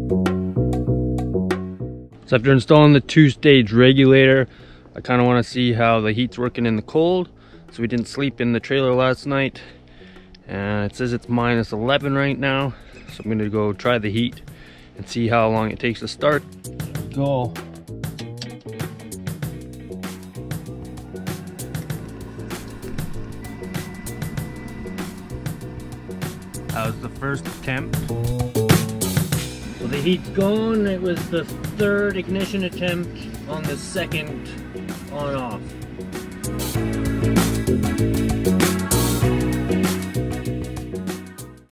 So after installing the 2-stage regulator, I kind of want to see how the heat's working in the cold. So we didn't sleep in the trailer last night. And it says it's minus 11 right now. So I'm going to go try the heat and see how long it takes to start. Go. That was the first attempt. So the heat's gone. It was the 3rd ignition attempt on the 2nd on-off.